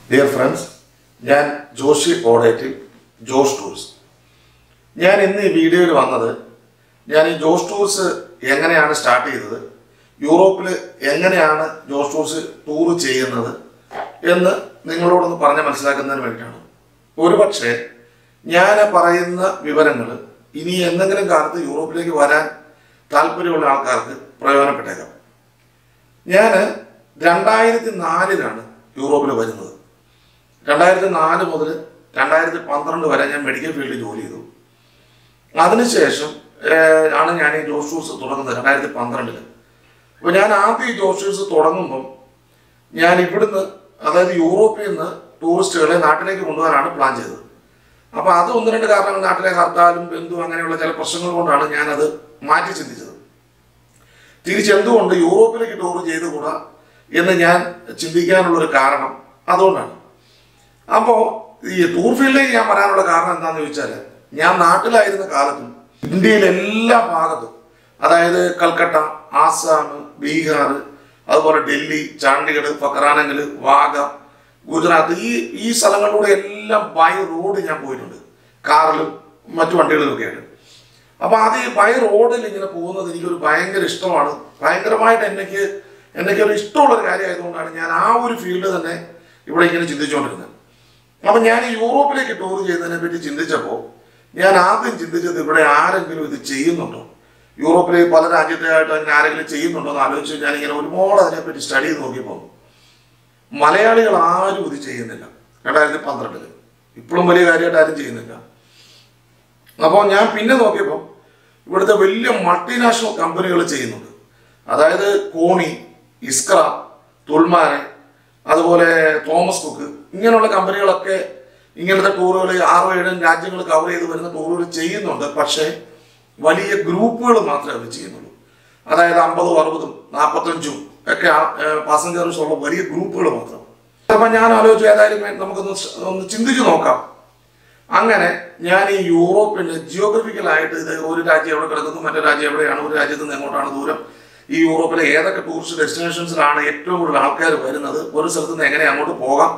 Dear friends, ഞാൻ Joshi ഓഡേറ്റിൽ Josh tours. ഞാൻ ഇന്ന് ഈ വീഡിയോയിൽ വന്നത് ഞാൻ ഈ ജോഷ് ടൂർസ് എങ്ങനെയാണ് സ്റ്റാർട്ട് ചെയ്തത്, യൂറോപ്പിൽ എങ്ങനെയാണ് ജോഷ് ടൂർസ് ടൂർ ചെയ്യുന്നത് എന്ന് നിങ്ങളോടൊന്ന് പറഞ്ഞ് മനസ്സിലാക്കുന്നതിന് വേണ്ടിയിട്ടാണ്. ഒരുപക്ഷെ ഞാൻ പറയുന്ന വിവരങ്ങൾ ഇനി എന്തെങ്കിലും കാലത്ത് യൂറോപ്പിലേക്ക് വരാൻ താല്പര്യമുള്ള ആൾക്കാർക്ക് പ്രയോജനപ്പെട്ടേക്കാം. ഞാൻ 2004 യൂറോപ്പിൽ വരുന്നത്. 2004 മുതൽ 2012 വരെ ഞാൻ മെഡിക്കൽ ഫീൽഡിൽ ജോലി ചെയ്തു. അതിനുശേഷം ആണ് ഞാൻ ഈ ജോഷ് ടൂർസ് തുടങ്ങുന്നത് 2012. അപ്പോൾ ഞാൻ ആദ്യം ഈ ജോഷ് ടൂർസ് തുടങ്ങുമ്പം ഞാൻ ഇവിടുന്ന്, അതായത് യൂറോപ്പിൽ നിന്ന് ടൂറിസ്റ്റുകളെ നാട്ടിലേക്ക് കൊണ്ടുപോകാനാണ് പ്ലാൻ ചെയ്തത്. അപ്പോൾ അത് ഒന്ന് രണ്ട് കാരണങ്ങൾ, നാട്ടിലെ ഹർത്താലും ബന്ധു അങ്ങനെയുള്ള ചില പ്രശ്നങ്ങൾ കൊണ്ടാണ് ഞാനത് മാറ്റി ചിന്തിച്ചത്. തിരിച്ചെന്തുകൊണ്ട് യൂറോപ്പിലേക്ക് ടൂർ ചെയ്തുകൂടാ എന്ന് ഞാൻ ചിന്തിക്കാനുള്ളൊരു കാരണം അതുകൊണ്ടാണ്. അപ്പോൾ ഈ ടൂർ ഫീൽഡിലേക്ക് ഞാൻ വരാനുള്ള കാരണം എന്താണെന്ന് ചോദിച്ചാൽ, ഞാൻ നാട്ടിലായിരുന്ന കാലത്തും ഇന്ത്യയിലെ എല്ലാ ഭാഗത്തും, അതായത് കൽക്കട്ട, ആസാം, ബീഹാർ, അതുപോലെ ഡൽഹി, ചണ്ഡീഗഡ്, ഫക്രാനങ്കൽ, വാഗ, ഗുജറാത്ത്, ഈ സ്ഥലങ്ങളിലൂടെ എല്ലാം ബൈ റോഡ് ഞാൻ പോയിട്ടുണ്ട്, കാറിലും മറ്റു വണ്ടികളിലൊക്കെ ആയിട്ട്. അപ്പോൾ അത് ഈ ബൈ റോഡിൽ ഇങ്ങനെ പോകുന്നത് എനിക്കൊരു ഭയങ്കര ഇഷ്ടമാണ്. ഭയങ്കരമായിട്ട് എനിക്കൊരു ഇഷ്ടമുള്ളൊരു കാര്യമായതുകൊണ്ടാണ് ഞാൻ ആ ഒരു ഫീൽഡ് തന്നെ ഇവിടെ ഇങ്ങനെ ചിന്തിച്ചുകൊണ്ടിരുന്നത്. അപ്പം ഞാൻ ഈ യൂറോപ്പിലേക്ക് ടൂർ ചെയ്യുന്നതിനെ പറ്റി ചിന്തിച്ചപ്പോൾ ഞാൻ ആദ്യം ചിന്തിച്ചത്, ഇവിടെ ആരെങ്കിലും ഇത് ചെയ്യുന്നുണ്ടോ, യൂറോപ്പിലെ പല രാജ്യത്തായിട്ട് അങ്ങനെ ആരെങ്കിലും ചെയ്യുന്നുണ്ടോ എന്ന് ആലോചിച്ച് ഞാനിങ്ങനെ ഒരുപാട് അതിനെപ്പറ്റി സ്റ്റഡി ചെയ്ത് നോക്കിയപ്പോൾ മലയാളികൾ ആരും ഇത് ചെയ്യുന്നില്ല. 2012 ഇപ്പോഴും വലിയ കാര്യമായിട്ട് ആരും ചെയ്യുന്നില്ല. അപ്പോൾ ഞാൻ പിന്നെ നോക്കിയപ്പോൾ ഇവിടുത്തെ വലിയ മൾട്ടിനാഷണൽ കമ്പനികൾ ചെയ്യുന്നുണ്ട്. അതായത് കോണി, ഇസ്ക്ര, തുൾമാനെ, അതുപോലെ തോമസ് കുക്ക്, ഇങ്ങനെയുള്ള കമ്പനികളൊക്കെ ഇങ്ങനത്തെ ടൂറുകൾ 6-7 രാജ്യങ്ങൾ കവർ ചെയ്ത് വരുന്ന ടൂറുകൾ ചെയ്യുന്നുണ്ട്. പക്ഷേ വലിയ ഗ്രൂപ്പുകൾ മാത്രമേ അവർ ചെയ്യുന്നുള്ളൂ. അതായത് 50, 60, 45 ഒക്കെ പാസഞ്ചേഴ്സ് ഉള്ള വലിയ ഗ്രൂപ്പുകൾ മാത്രം. അപ്പം ഞാൻ ആലോചിച്ചു, ഏതായാലും നമുക്കൊന്ന് ചിന്തിച്ച് നോക്കാം. അങ്ങനെ ഞാൻ ഈ യൂറോപ്പിൻ്റെ ജിയോഗ്രഫിക്കലായിട്ട് ഇത് ഒരു രാജ്യം എവിടെ കിടക്കുന്നു, മറ്റൊരു രാജ്യം എവിടെയാണ്, ഒരു രാജ്യത്ത് നിന്ന് എങ്ങോട്ടാണ് ദൂരം, ഈ യൂറോപ്പിലെ ഏതൊക്കെ ടൂറിസ്റ്റ് ഡെസ്റ്റിനേഷൻസിലാണ് ഏറ്റവും കൂടുതൽ ആൾക്കാർ വരുന്നത്, ഒരു സ്ഥലത്ത് നിന്ന് എങ്ങനെ അങ്ങോട്ട് പോകാം,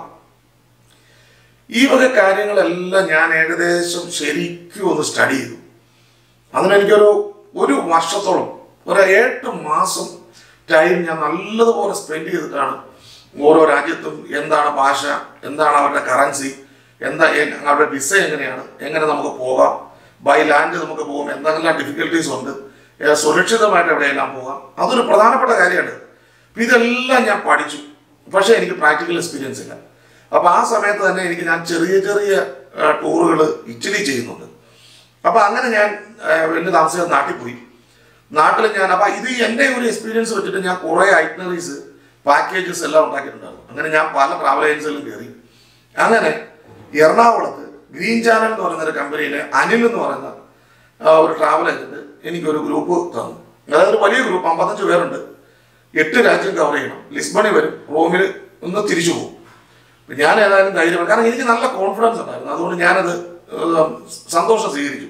ഈ വക കാര്യങ്ങളെല്ലാം ഞാൻ ഏകദേശം ശരിക്കും ഒന്ന് സ്റ്റഡി ചെയ്തു. അതിനെനിക്കൊരു വർഷത്തോളം, ഒരു 8 മാസം ടൈം ഞാൻ നല്ലതുപോലെ സ്പെൻഡ് ചെയ്തിട്ടാണ് ഓരോ രാജ്യത്തും എന്താണ് ഭാഷ, എന്താണ് അവരുടെ കറൻസി, അവരുടെ വിസ എങ്ങനെയാണ്, എങ്ങനെ നമുക്ക് പോകാം, ബൈ ലാൻഡ് നമുക്ക് പോകും, എന്തെല്ലാം ഡിഫിക്കൽട്ടീസ് ഉണ്ട്, സുരക്ഷിതമായിട്ട് എവിടെയെല്ലാം പോകാം, അതൊരു പ്രധാനപ്പെട്ട കാര്യമാണ്. അപ്പം ഇതെല്ലാം ഞാൻ പഠിച്ചു. പക്ഷേ എനിക്ക് പ്രാക്ടിക്കൽ എക്സ്പീരിയൻസ് ഇല്ല. അപ്പോൾ ആ സമയത്ത് തന്നെ ഞാൻ ചെറിയ ടൂറുകൾ ഇറ്റലി ചെയ്യുന്നുണ്ട്. അപ്പോൾ അങ്ങനെ ഞാൻ വലിയ താമസിയാതെ നാട്ടിൽ പോയി. നാട്ടിൽ അപ്പോൾ ഇത് എൻ്റെ ഒരു എക്സ്പീരിയൻസ് വെച്ചിട്ട് ഞാൻ കുറേ ഐറ്റിനറീസ്, പാക്കേജസ് എല്ലാം ഉണ്ടാക്കിയിട്ടുണ്ടായിരുന്നു. അങ്ങനെ ഞാൻ പല ട്രാവൽ ഏജൻസികളും കയറി. അങ്ങനെ എറണാകുളത്ത് ഗ്രീൻ ചാനൽ എന്ന് പറയുന്നൊരു കമ്പനിയിലെ അനിൽ എന്ന് പറയുന്ന ഒരു ട്രാവൽ ഏജൻറ്റ് എനിക്കൊരു ഗ്രൂപ്പ് തന്നു. അതായത് ഒരു വലിയ ഗ്രൂപ്പ്, 55 പേരുണ്ട്, 8 രാജ്യം കവർ ചെയ്യണം. ലിസ്ബണിൽ വരും, റോമിൽ ഒന്ന് തിരിച്ചു പോകും. ഞാൻ ഏതായാലും ധൈര്യമാണ്, കാരണം എനിക്ക് നല്ല കോൺഫിഡൻസ് ഉണ്ടായിരുന്നു. അതുകൊണ്ട് ഞാനത് സന്തോഷം സ്വീകരിച്ചു.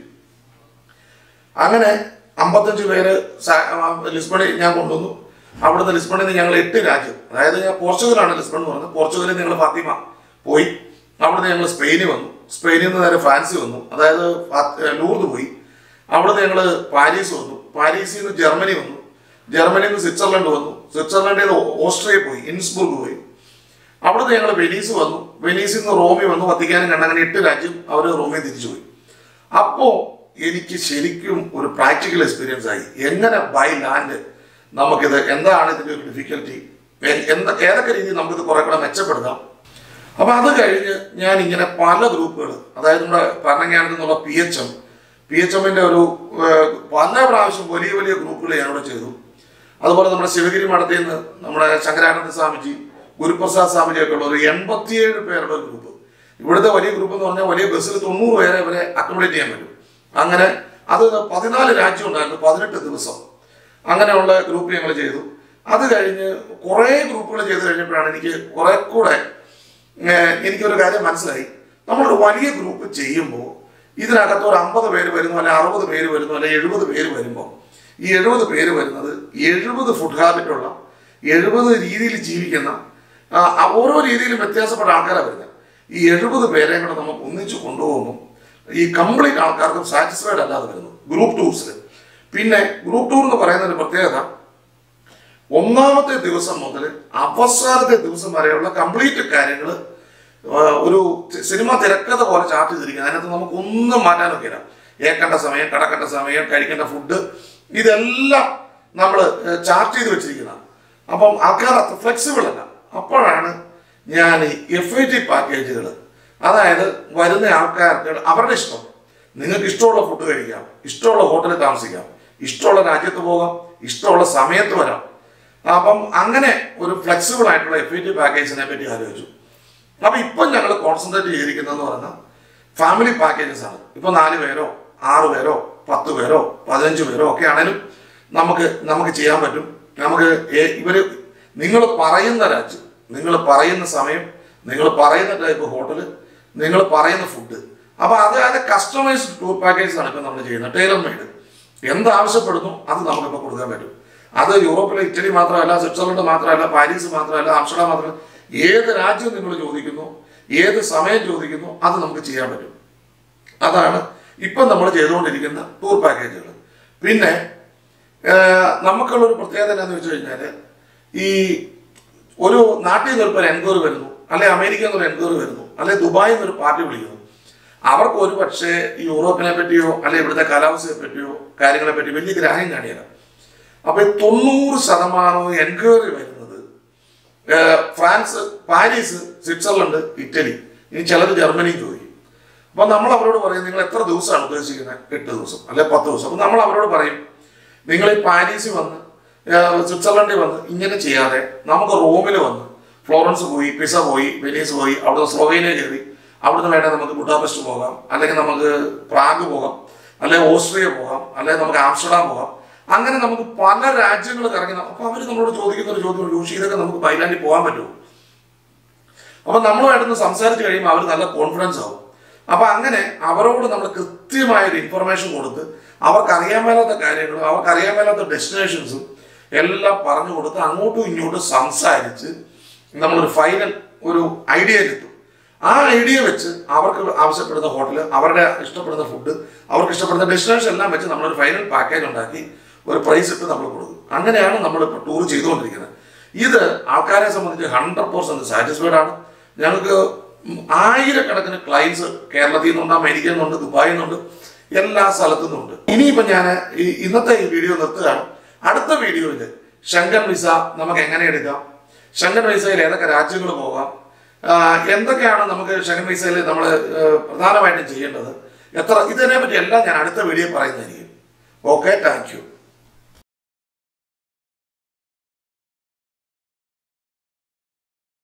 അങ്ങനെ 55 പേര് ലിസ്ബണിൽ ഞാൻ കൊണ്ടുവന്നു. അവിടുന്ന് ലിസ്ബണിൽ നിന്ന് ഞങ്ങൾ 8 രാജ്യം, അതായത് ഞാൻ പോർച്ചുഗലാണ് ലിസ്ബൺ എന്ന് പറയുന്നത്. പോർച്ചുഗലിൽ ഞങ്ങൾ ഫാത്തിമ പോയി. അവിടുന്ന് ഞങ്ങൾ സ്പെയിനിൽ വന്നു. സ്പെയിനിൽ നിന്ന് നേരെ ഫ്രാൻസിൽ വന്നു, അതായത് ലൂർദ് പോയി. അവിടുന്ന് ഞങ്ങൾ പാരീസ് വന്നു. പാരീസിൽ നിന്ന് ജർമ്മനി വന്നു. ജർമ്മനിയിൽ നിന്ന് സ്വിറ്റ്സർലൻഡ് വന്നു. സ്വിറ്റ്സർലൻഡിൽ നിന്ന് ഓസ്ട്രിയ പോയി, ഇൻസ്ബർഗ് പോയി. അവിടുന്ന് ഞങ്ങൾ വെനീസ് വന്നു. വെനീസിൽ നിന്ന് റോമിൽ വന്നു, വത്തിക്കാനും കണ്ട്. അങ്ങനെ 8 രാജ്യം അവർ റോമിൽ തിരിച്ചു പോയി. അപ്പോൾ എനിക്ക് ശരിക്കും ഒരു പ്രാക്ടിക്കൽ എക്സ്പീരിയൻസ് ആയി. എങ്ങനെ ബൈ ലാൻഡ് നമുക്കിത്, എന്താണ് ഇതിൻ്റെ ഒരു ഡിഫിക്കൽറ്റി, ഏതൊക്കെ രീതിയിൽ നമുക്കിത് കുറെ കൂടെ മെച്ചപ്പെടുത്താം. അപ്പോൾ അത് കഴിഞ്ഞ് ഞാൻ ഇങ്ങനെ പല ഗ്രൂപ്പുകൾ, അതായത് നമ്മുടെ ഭരണങ്ങാനത്ത് നിന്നുള്ള PHM-ൻ്റെ ഒരു പല പ്രാവശ്യം വലിയ ഗ്രൂപ്പുകൾ ഞാനിവിടെ ചെയ്തു. അതുപോലെ നമ്മുടെ ശിവഗിരി മഠത്തിൽ നിന്ന് നമ്മുടെ ശങ്കരാനന്ദ സ്വാമിജി, ഗുരുപ്രസാദ് സ്വാമിജിയൊക്കെ ഉള്ള ഒരു 87 പേരുടെ ഗ്രൂപ്പ്. ഇവിടുത്തെ വലിയ ഗ്രൂപ്പ് എന്ന് പറഞ്ഞാൽ വലിയ ബസ്സിൽ 90 പേരെ ഇവരെ അക്കോമഡേറ്റ് ചെയ്യാൻ പറ്റും. അങ്ങനെ അത് 14 രാജ്യം ഉണ്ടായിരുന്നു, 18 ദിവസം. അങ്ങനെയുള്ള ഗ്രൂപ്പ് ഞങ്ങൾ ചെയ്തു. അത് കഴിഞ്ഞ് കുറേ ഗ്രൂപ്പുകൾ ചെയ്ത് കഴിഞ്ഞപ്പോഴാണ് എനിക്ക് കുറെ കൂടെ എനിക്കൊരു കാര്യം മനസ്സിലായി. നമ്മളൊരു വലിയ ഗ്രൂപ്പ് ചെയ്യുമ്പോൾ ഇതിനകത്ത് ഒരു 50 പേര് വരുന്നു, അല്ലെ 60 പേര് വരുന്നു, അല്ലെ 70 പേര് വരുമ്പോൾ ഈ 70 പേര് വരുന്നത് 70 ഫുഡ് ഹാബിറ്റുള്ള, 70 രീതിയിൽ ജീവിക്കുന്ന, ഓരോ രീതിയിലും വ്യത്യാസപ്പെട്ട ആൾക്കാരാണ് വരുന്നത്. ഈ 70 പേരെയും കൂടെ നമുക്ക് ഒന്നിച്ച് കൊണ്ടുപോകുമ്പോൾ ഈ കംപ്ലീറ്റ് ആൾക്കാർക്കും സാറ്റിസ്ഫൈഡ് അല്ലാതെ വരുന്നു ഗ്രൂപ്പ് ടൂർസിൽ. പിന്നെ ഗ്രൂപ്പ് ടൂർ എന്ന് പറയുന്നതിന് പ്രത്യേകത, ഒന്നാമത്തെ ദിവസം മുതൽ അവസാനത്തെ ദിവസം വരെയുള്ള കംപ്ലീറ്റ് കാര്യങ്ങൾ ഒരു സിനിമ തിരക്കഥ പോലെ ചാർട്ട് ചെയ്തിരിക്കുന്നത്. അതിനകത്ത് നമുക്ക് ഒന്നും മാറ്റാനൊക്കെ ഇല്ല. ഏക്കേണ്ട സമയം, കിടക്കേണ്ട സമയം, കഴിക്കേണ്ട ഫുഡ്, ഇതെല്ലാം നമ്മൾ ചാർട്ട് ചെയ്ത് വെച്ചിരിക്കുന്നതാണ്. അപ്പം ആൾക്കാർ അത്ര ഫ്ലെക്സിബിൾ അല്ല. അപ്പോഴാണ് ഞാൻ FIT പാക്കേജുകൾ, അതായത് വരുന്ന ആൾക്കാർക്ക് അവരുടെ ഇഷ്ടം, നിങ്ങൾക്ക് ഇഷ്ടമുള്ള ഫുഡ് കഴിക്കാം, ഇഷ്ടമുള്ള ഹോട്ടലിൽ താമസിക്കാം, ഇഷ്ടമുള്ള രാജ്യത്ത് പോകാം, ഇഷ്ടമുള്ള സമയത്ത് വരാം. അപ്പം അങ്ങനെ ഒരു ഫ്ലെക്സിബിൾ ആയിട്ടുള്ള FIT പാക്കേജിനെ പറ്റി ആലോചിച്ചു. അപ്പം ഇപ്പം ഞങ്ങൾ കോൺസെൻട്രേറ്റ് ചെയ്തിരിക്കുന്നതെന്ന് പറഞ്ഞാൽ ഫാമിലി പാക്കേജസ് ആണ്. ഇപ്പം 4 പേരോ 6 പേരോ 10 പേരോ 15 പേരോ ഒക്കെ ആണെങ്കിലും നമുക്ക് ചെയ്യാൻ പറ്റും. നമുക്ക് നിങ്ങൾ പറയുന്ന രാജ്യം, നിങ്ങൾ പറയുന്ന സമയം, നിങ്ങൾ പറയുന്ന ടൈപ്പ് ഹോട്ടൽ, നിങ്ങൾ പറയുന്ന ഫുഡ്, അപ്പോൾ അത് കസ്റ്റമൈസ്ഡ് ടൂർ പാക്കേജസ് ആണ് ഇപ്പം നമ്മൾ ചെയ്യുന്നത്. ടൈലർ മെയ്ഡ് എന്താവശ്യപ്പെടുന്നു അത് നമുക്കിപ്പോൾ കൊടുക്കാൻ പറ്റും. അത് യൂറോപ്പിലെ ഇറ്റലി മാത്രമല്ല, സ്വിറ്റ്സർലൻഡ് മാത്രമല്ല, പാരീസ് മാത്രമല്ല, ആംസ്റ്റർഡാം മാത്രമല്ല, ഏത് രാജ്യം നിങ്ങൾ ചോദിക്കുന്നു, ഏത് സമയം ചോദിക്കുന്നു, അത് നമുക്ക് ചെയ്യാൻ പറ്റും. അതാണ് ഇപ്പം നമ്മൾ ചെയ്തുകൊണ്ടിരിക്കുന്ന ടൂർ പാക്കേജുകൾ. പിന്നെ നമുക്കുള്ളൊരു പ്രത്യേകത എന്താണെന്ന് വെച്ച് കഴിഞ്ഞാൽ, ഈ ഒരു നാട്ടിൽ നിന്നൊരു എൻക്വയറി വരുന്നു, അല്ലെ അമേരിക്കയിൽ നിന്നൊരു എൻക്വയറി വരുന്നു, അല്ലെ ദുബായിൽ നിന്നൊരു പാർട്ടി വിളിക്കുന്നു. അവർക്ക് ഒരു പക്ഷേ ഈ യൂറോപ്പിനെ പറ്റിയോ അല്ലെ ഇവിടുത്തെ കാലാവസ്ഥയെ പറ്റിയോ കാര്യങ്ങളെ പറ്റി വലിയ ഗ്രാഹ്യം കാണിയല്ല. അപ്പോൾ 90% എൻക്വയറി വരുന്നത് ഫ്രാൻസ്, പാരീസ്, സ്വിറ്റ്സർലൻഡ്, ഇറ്റലി, ഇനി ചിലർ ജർമ്മനിയും ചോദിക്കും. അപ്പോൾ നമ്മൾ അവരോട് പറയും, നിങ്ങൾ എത്ര ദിവസമാണ് ഉദ്ദേശിക്കുന്നത്? 8 ദിവസം അല്ലെ 10 ദിവസം. അപ്പോൾ നമ്മൾ അവരോട് പറയും, നിങ്ങൾ ഈ പാരീസിൽ വന്ന്, സ്വിറ്റ്സർലൻഡിൽ വന്ന് ഇങ്ങനെ ചെയ്യാതെ നമുക്ക് റോമിൽ വന്ന് ഫ്ലോറൻസ് പോയി, പിസ പോയി, വെനീസ് പോയി, അവിടുന്ന് സ്ലോവേനിയ കയറി, അവിടുന്ന് വേണമെങ്കിൽ നമുക്ക് ബുഡാപെസ്റ്റ് പോകാം, അല്ലെങ്കിൽ നമുക്ക് പ്രാഗ് പോകാം, അല്ലെങ്കിൽ ഓസ്ട്രിയ പോകാം, അല്ലെങ്കിൽ നമുക്ക് ആംസ്റ്റർഡാം പോകാം. അങ്ങനെ നമുക്ക് പല രാജ്യങ്ങൾ കറങ്ങി. അപ്പോൾ അവർ നമ്മളോട് ചോദിക്കുന്ന ഒരു ചോദ്യം, ജോഷി ഇതൊക്കെ നമുക്ക് തായ്ലാൻഡിൽ പോകാൻ പറ്റുമോ? അപ്പം നമ്മളുമായിട്ടൊന്ന് സംസാരിച്ച് കഴിയുമ്പോൾ അവർ നല്ല കോൺഫിഡൻസ് ആവും. അപ്പം അങ്ങനെ അവരോട് നമ്മൾ കൃത്യമായൊരു ഇൻഫർമേഷൻ കൊടുത്ത് അവർക്കറിയാൻ മേലാത്ത കാര്യങ്ങളും അവർക്കറിയാൻ മേലാത്ത ഡെസ്റ്റിനേഷൻസും എല്ലാം പറഞ്ഞു കൊടുത്ത് അങ്ങോട്ടും ഇങ്ങോട്ടും സംസാരിച്ച് നമ്മളൊരു ഫൈനൽ ഒരു ഐഡിയയിലെത്തും. ആ ഐഡിയ വെച്ച് അവർക്ക് ആവശ്യപ്പെടുന്ന ഹോട്ടൽ, അവരുടെ ഇഷ്ടപ്പെടുന്ന ഫുഡ്, അവർക്ക് ഇഷ്ടപ്പെടുന്ന ഡെസ്റ്റിനേഷൻ എല്ലാം വെച്ച് നമ്മളൊരു ഫൈനൽ പാക്കേജ് ഉണ്ടാക്കി ഒരു പ്രൈസ് ഇട്ട് നമ്മൾ കൊടുക്കും. അങ്ങനെയാണ് നമ്മളിപ്പോൾ ടൂർ ചെയ്തുകൊണ്ടിരിക്കുന്നത്. ഇത് ആൾക്കാരെ സംബന്ധിച്ച് 100% സാറ്റിസ്ഫൈഡ് ആണ്. ഞങ്ങൾക്ക് ആയിരക്കണക്കിന് ക്ലയൻസ് കേരളത്തിൽ നിന്നുണ്ട്, അമേരിക്കയിൽ നിന്നുണ്ട്, ദുബായിൽ നിന്നുണ്ട്, എല്ലാ സ്ഥലത്തു നിന്നുണ്ട്. ഇനിയിപ്പോൾ ഞാൻ ഇന്നത്തെ ഈ വീഡിയോ നിർത്തുകയാണ്. അടുത്ത വീഡിയോയിൽ ഷെങ്കൻ വിസ നമുക്ക് എങ്ങനെ എടുക്കാം, ഷെങ്കൻ വിസയിൽ ഏതൊക്കെ രാജ്യങ്ങൾ പോകാം, എന്തൊക്കെയാണ് നമുക്ക് ഷെങ്കൻ വിസയിൽ നമ്മൾ പ്രധാനമായിട്ടും ചെയ്യേണ്ടത്, ഇതിനെപ്പറ്റി എല്ലാം ഞാൻ അടുത്ത വീഡിയോ പറയുന്നതായിരിക്കും. Okay, thank U.